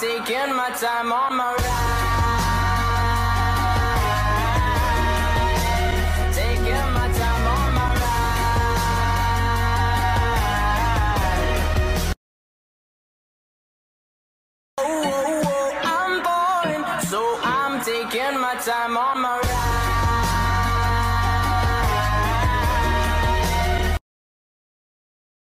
taking my time on my ride. Taking my time on my ride. Oh, oh, oh, I'm boring, so I'm taking my time on my ride.